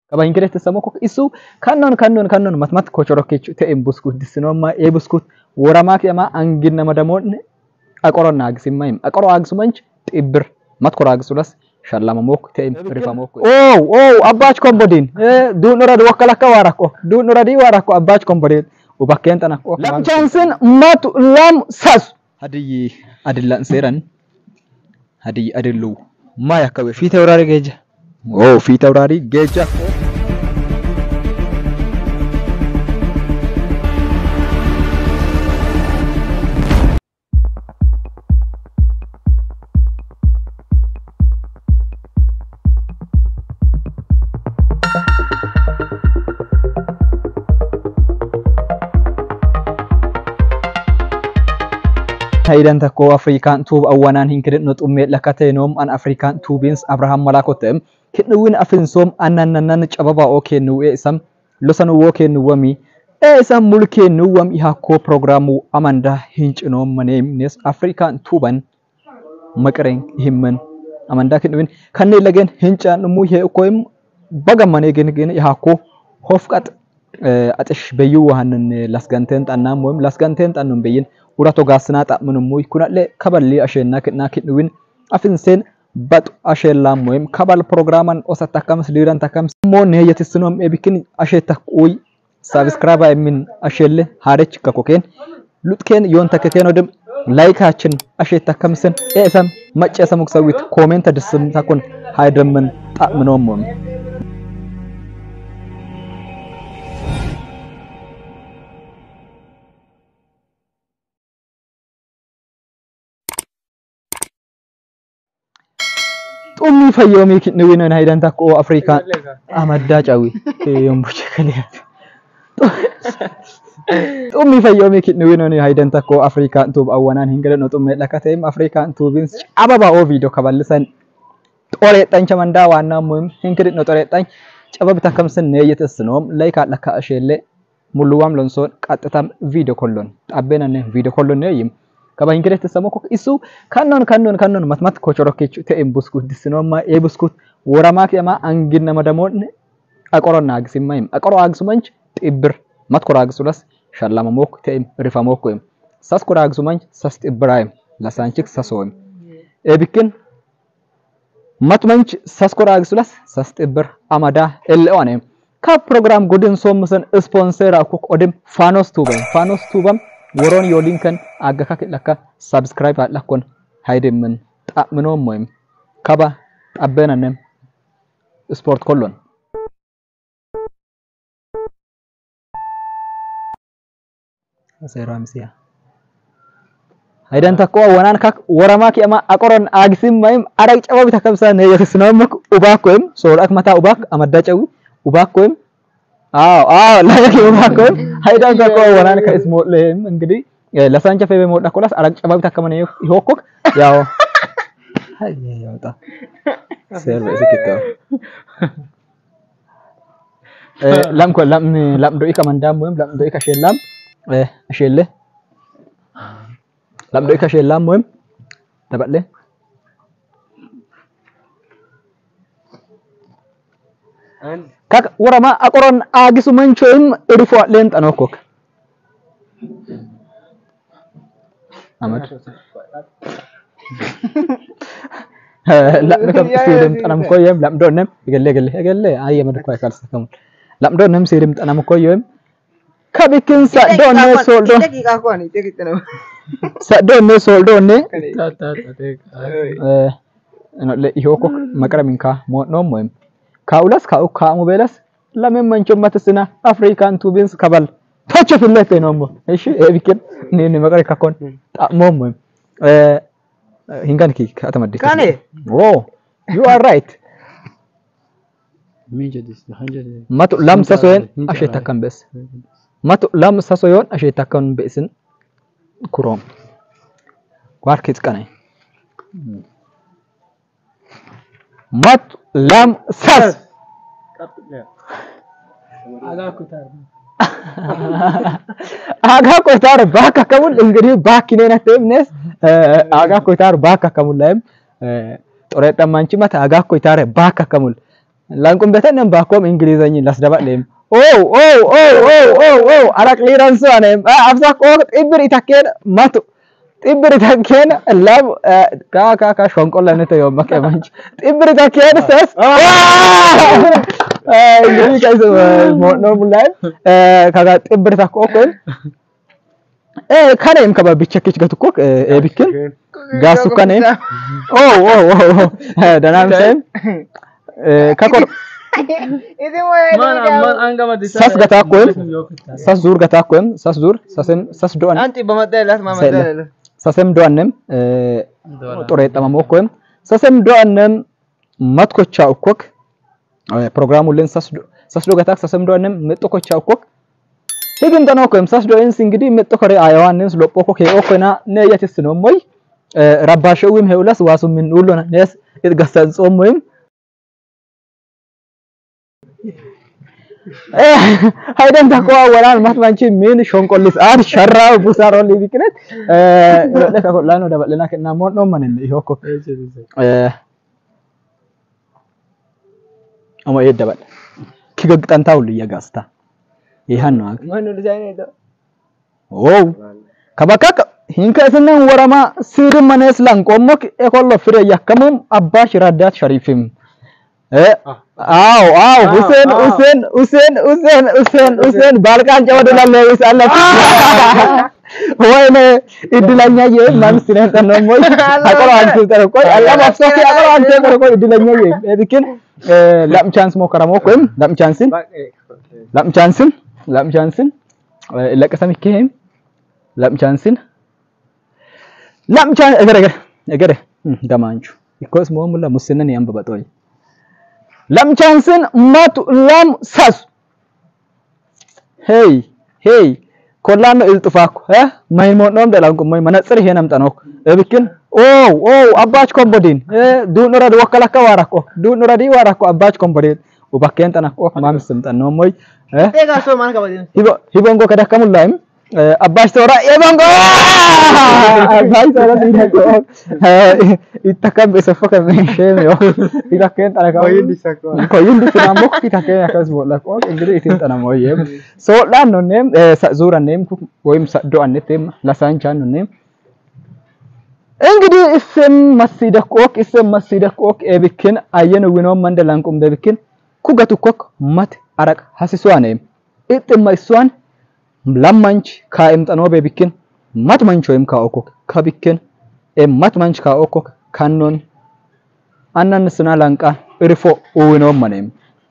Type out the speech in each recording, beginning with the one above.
Kaba ingire tesamoko isu kannon matmat kochorokechu te imbuskut disnoma e buskut woramak yama angin namadamon aqoron agsimayim aqoro agsumanch tibir mat koragsulas shallama mok te rifamok abbach kombodin du nurad wakalaka warako du nuradi warako abbach kombodin ubakken tanako lam chansen mat lam sas hadi adillan seran hadi adillu ma yakawe fi tawrari geja fi tawrari geja Haydan takko African tube awanan hinkred not umme lakatenom an African tubins Abraham malakotem kitnuwin afinsom annanan chababa okay nu esam losanu woke nu wami esam mulke nu wam iha ko programu amanda hinchnom manem nes African tuban makreng himman amanda kitnuwin kanne lagen hincha nu he koim baga manegen gen iha ko hofqat atish bayu hanan lasgantent annam wam lasgantent annum bayin urato gasna ta munumuy kunalle kaballi ashena kitna kitnuwin afinsen bat ashela moem kabal programan osatakam sliran takam mon yetisnom ebikin asheta uy subscribe min ashelle harech kakoken lutken yon takeken odem like hachin asheta kamsen esam macce samuk sawit comment adisum takon haydremen ta munomom Umi fayomi kitnuwin na haydan takko Afrika amadda chawi yombuche kaliya Umi fayomi kitnuwin na haydan takko Afrika tub awanan hingale no tumme lakatem Afrika tubins ababa o video kaballisan tore tan chamanda wana mum hinkrit no tore tan chabab takamsen ne yetesnom like laka ashelle muluwam lonson qattatam video kollon abbena ne video kollon ne yim kaba ingire tesamoko isu kannon matmat kochorokechu te imbuskut disnoma e buskut woramak yama angin namadamon aqoron agsimayim aqoro agsumanch tibir mat koragsulas shallama mok te rifamoko sas koragsumanch sas ibrahim lasanchik sasoim ebikin matmanch sas koragsulas sas tibir amada elone ka program godin somsen sponsor akuk odim fanos tubam woron yo linkan aga kakilaka subscribe lakon haydemen ta meno moim kaba abena nem sport kollon seramsia haydan takko wanan kak woramaki ama aqoron agsim maim arak chababi takamsa ne yesnom ubakoem sorak mata ubak amadda chawi ubakoem la yake ubako haydan takko wanan ka ismo lem ngidi lasancha febe modda kolas arak chababi takamane hokok yaw hayya yawta serve sikito lam ko lam do ikamanda moem lam do ikashelam ashelle lam do ikashelam moem tabatle kak warama aqoron agisu manchoim irfo lent anokok amad la nakam sirim tanam koyem lam donem gelle ayamad koy kalsakam lam donem sirim tanam koyem kabikin sa donne soldo sa donne soldo ne le ihokok makraminka mo no moem kaulas ka mobelas lamen manchom matasina African tubins kabal tacho filete nombo eshi ebikin ni magari kakon ta momo hingan ki atamaddi kane you are right matu lam sasoyen ashetakan bes matu lam sasoyon ashetakan besin kurom warkit kane mat lam sas aga kotar baka kamul ingri bakine na temnes aga kotar baka kamul lem toreta manchi mata aga kotar baka kamul لانكم بتنم باكم إنجليزي لاس دبا لهم أو على كليرانس أنا أفسح أو إبر يتكين ماتو إبر يتكين اللام كا شونكول لنا تيوم ما كمان إبر يتكين سس إنجليزي كايسو نورمال لاين كذا إبر يتكوكل كان يمكن بيتشكيش كتوكوك بيكين غاسو كان أو دنام سين كاكور sas gata koem sas zur gata koem sas zur sas doan anti bamadelas mamadelas sasem doanem tore tamamo koem sasem doanem mat ko cha ukok programu len sas do gata sasem doanem metto ko cha ukok higin dano koem sas do ens ingidi metto kore ayawanen lopo ko ke okena ne yatis no moy rabashowim heulas wasum min ulona nes it gasan somoyim هيدن تقوى وران مثلا مين شونكوليس شرا بوسارو اللي بكنت لك اقول لانه دبل لنا كنا مو من اللي هوكو اما يدبل كي غطنتاو لي غاستا يهانو ما ديزاين ده او كبكك هينكا سنن ورما سير منس لانقومك اكولو فري يكمم اباش رادات شريفم Usen balkan Jawa dalam lewis Allah. Wah idilanya ye mam sinen tanomoy. Ako antu terko Allah maksudnya ako antu terko idilanya ye. Bikin lam chance mo karamo ko lam chancein. Ila kasam ikem lam chancein. Lam chance agare damanchu. Because mo mulla musinan yam babatoy. Lam chancein matu lam sas. Hey kolam iltufako may mo nom dalam ko may manatsir henam tanok bikin abach kombodin du nora do kala ka warako du nora di warako abach kombodin ubaken tanako mam sim tanomoy tega so man ka badin hibongo kada kamulaim abach tora ebongo abach tora dinako itakam besafaka meshem yo ilaken tanaka koyin disamok itake akas bolak ingri itin tanamoy so lan no nem zura nem ወይም ሰዶ አንተም ለሳንቻን ነው እንግዲህ እስም መስይደቆቅ ኤብክን አየን ወኖ መንደላንቁም በብክን ኩገቱኮክ ማት አረቅ ሐሲሷንም እጥማይሷን ላማንች ካእምጠኖ በብክን ማት ማንቾም ካኦኮክ ከብክን ማት ማንች ካኦኮክ ካኖን አናንስና ላንቃ እርፎ ወኖ ማንም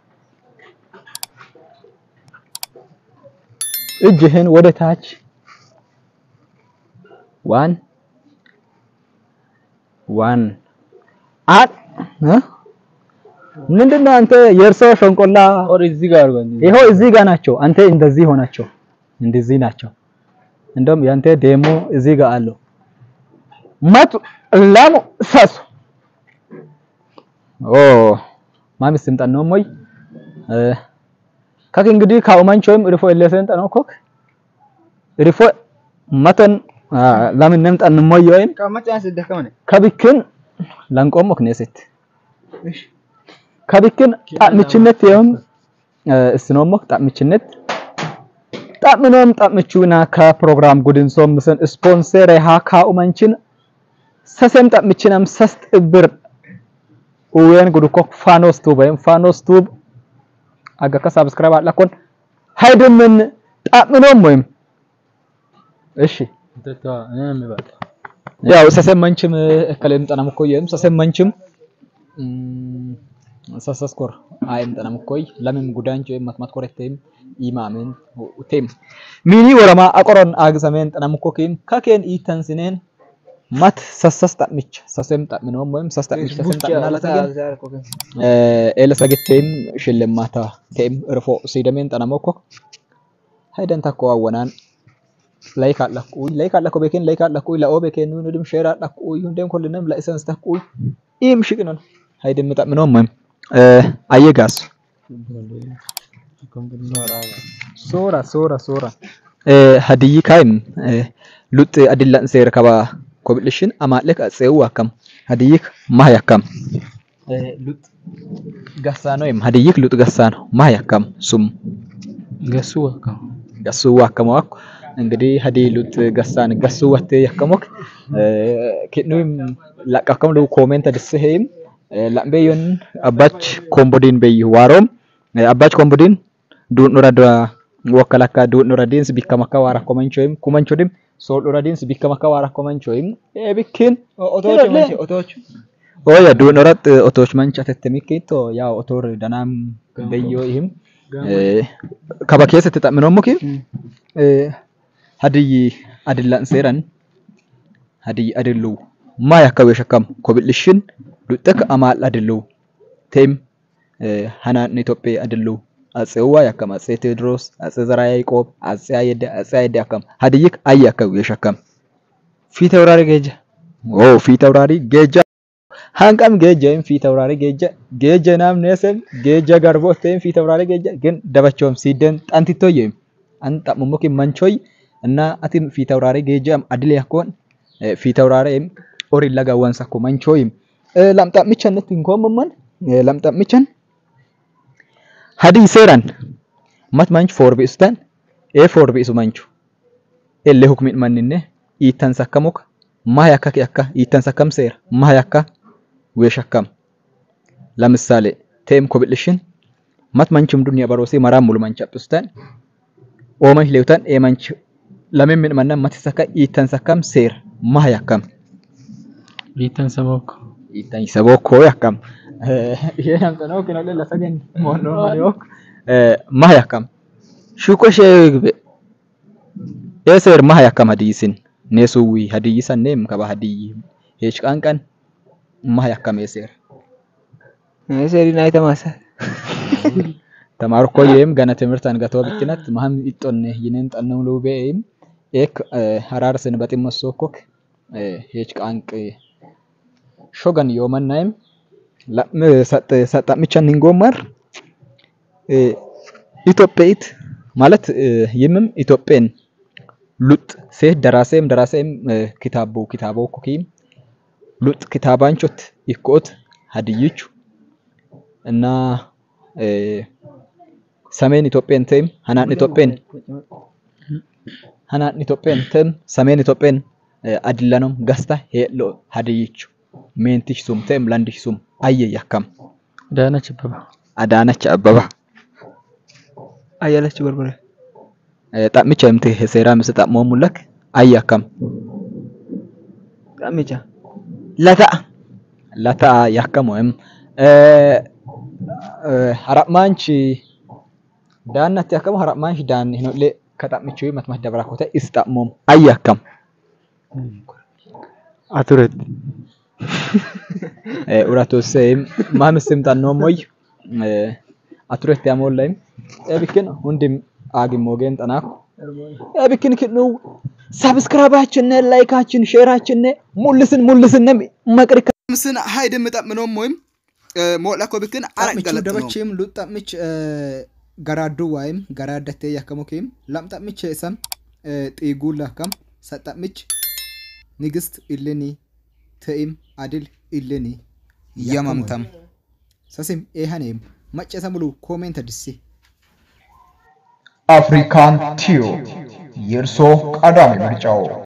እጅህን ወደ ታች ዋን ምንድነው አንተ የርሶ ሸንቆላ ኦር እዚህ ጋር አርገን ይሄው እዚህ ጋር ናቸው አንተ እንደዚህ ሆናቸው እንደዚህ ናቸው እንደም ያንተ ዴሞ እዚህ ጋር አለው ማት ላሙ ሳሱ ማሚስ እንጣን ነው ሞይ ካክ እንግዲህ ካውማንቾም ሪፎ ለሰን ጠኖኮክ ሪፎ ማተን ለምን ነምጣን ሞዮይም ከመጫን ሲደከመነ ከብክን ላንቆሞክ ነሰት ከብክን ጣምችነት ይሁን እስኖሞክ ጣምችነት ጣምኖም ጣምቹና ከፕሮግራም ጉድን ሶምሰን ስፖንሰር ካውማንችን ሰሰም ጣምችናም ሰስት ብር ወየን ጉድኮክ ፋኖስ ቱብ aga ka subscribe lakon haydemen ጣምኖም ወይም እሺ ያው ሰሰማንችም ከለም ጠናም ኮየም ሰሰማንችም ሰሰስኮር አይም ጠናም ኮይ ለምን ጉዳንጭ ማትማት ኮሬክቴም ኢማምን ኡቴም ሚኒ ወረማ አቆሮን አግሰመን ጠናም ኮኪም ከከን ኢተንስነን ማት ሰሰስጣምች ሰሰም ጣምኖም ወይም ሰሰስጣምች ሰሰም ጣምናላተገን ኤለሰገቴም ሽልማታ ቴም ርፎ ሲደመን ጠናሞኮ ሃይደን ታቆዋወናን ላይክ አላኩ በከን ላይክ አላኩ ለኦ በከን ንድም ሼር አላኩ እንደም ኮልንም ላይሰንስ ታኩ ኢም ሽቅነን ሃይደን መጣምኖም ወይም አየጋስ ሶራ ሀዲይ ካይም ሉጥ አድላን ሴር ከባ ኮብልሽን አማለክ አጼው አከም ሀዲይክ ማያከም ሉጥ ገሳ ነው ይም ሀዲይክ ሉጥ ገሳ ነው ማ ያከም ሱም ገሱ ዋከም ዋክ እንግዲህ ሀዲ ሉጥ ገሳን ገሱ ወቴ ያከሞክ ከኑም ላቀከም ሉ ኮሜንት አድስሄም ላምበዮን አባች ኮምቦዲን በይ ዋሮም አባች ኮምቦዲን ዱን ኑራዳ ወከላካ ዱን ኑራዲንስ ቢከማካ ዋራ ኮመንቾይም ኩመንቾዲም ሶል ኑራዲንስ ቢከማካ ዋራ ኮመንቾይም ኤቢኪን ኦቶች ኦያ ዱን ኑራት ኦቶች መንቻ ተተሚኪቶ ያው ኦቶር ዳናም በዮ ይህም ከበከሰ ተጣምነው ሞኪ ሀዲይ አድላን ሰራን ሀዲይ አድሉ ማ ያከው የሸከም ኮብልሽን ሉጠክ አማል አድሉ ቴም ሃናን ኢትዮጵያ አድሉ አጼዋ ያከም አጼ ቴዎድሮስ አጼ ዘራ ያዕቆብ አጼ አይደ ያከም ሀዲይክ አያከው የሸከም ፊተውራሪ ጌጃ ፊተውራሪ ጌጃ ሃንቀም ጌጃም ፊተውራሪ ጌጃ ናም ነሰም ጌጃ ጋርቦቴም ፊተውራሪ ጌጃ ግን ደበቾም ሲደን ጣንቲቶየም አንጣሙሞኪ መንቾይ እና አቲም ፊተውራሪ ጌጃም አድል ያኮን ፊተውራሪም ኦሪ ለጋዋንሳ ኮ መንቾይም ላምጣ ምቸነት እንኮመመን ላምጣ ምቸን ሀዲ ሰራን ማት መንች ፎርቢስታን ፎርቢሱ መንቹ ኤለ ሁክሚን ማንነ ይተንሰከሙክ ማያካ ያካ ይተንሰከም ሰር ማያካ ወሸከም ለምሳሌ ቴም ኮብልሽን ማት መንችም ዱንያ ባሮሲ ማራም ሙሉ መንቻ ፕስታን ኦመን ሌውታን መንች ለምን ምን ማና ማትሰካ ይተንሰከም ሰር ማያካም ይተንሰቦክ ያካም ይሄን ተነው ከነለ ለሰገን ሞኖ ማሪዮክ ማያካም ሹቆሽ ኤሰር ማያካም ሀዲይስን ነሱዊ ሀዲይሰን ነም ከባ ሀዲይ ሄች ቃንቀን ማያካም ኤሰር ናይተማሳ ተማርኮ የም ገና ትምርታን ጋቶ ብክነት ማህም ይጦነ ይነን ጠነው ሉቤም ኤክ ሐራርስን በጥመሶኮክ ሄች ቃንቅ ሾገን yomannaim ሰጣምቻን እንጎማር ኢትዮጵያት ማለት ይምም ኢትዮጵያን ሉጥ ሴት ደራሴም ኪታቦ ኮኪም ሉጥ ኪታባንቾት ይኮት ሀዲይቹ እና ሰሜን ኢትዮጵያን ተም ሃናን ኢትዮጵያን ተም ሰሜን ኢትዮጵያን አድላኖም ጋስታ ሄሎ ሀዲይቹ ሜንቲሽ ሱም ተም ላንዲሽ ሱም አየ ያካም አዳነች አበባ አያለች በርበረ ጣምቻም ተ ሴራ መስጣ ሞሙለክ አያካም ጣምቻ ለታ ያካምም ሐራማንቺ ዳናት ያካም ሐራማንቺ ዳን ነው ለ ከጣምቺው መትመት ደብራኮተ ኢስጣሞም አያካም አቱረት ኡራቶሰም ማምስም ታኖሞይ አቱረት ያሞላይም ኤቢክን ሁንድም አግሞገን ጠናኩ ኤቢክን ክኑ ሰብስክራይባችን ላይካችን ሼራችን ሙልስን መቅሪካ ምስን ሃይደም ተጣምኖም ወይም ሞላኮ ቢክን አረጋለጥ ነው ደበችም ሉጣምች ገራዱ ወይም ገራደተ ያከሞከም ላምጣምች ሰም ጤጉላከም ሰጣምች ንግስት ኢለኒ ተይም አድል ኢለኒ ያማምታም ሰሲም ኤሃኔም ማጨታ ሙሉ ኮሜንት አድሲ አፍሪካን ቲዩ የርሶ ቀዳሚ ምርጫው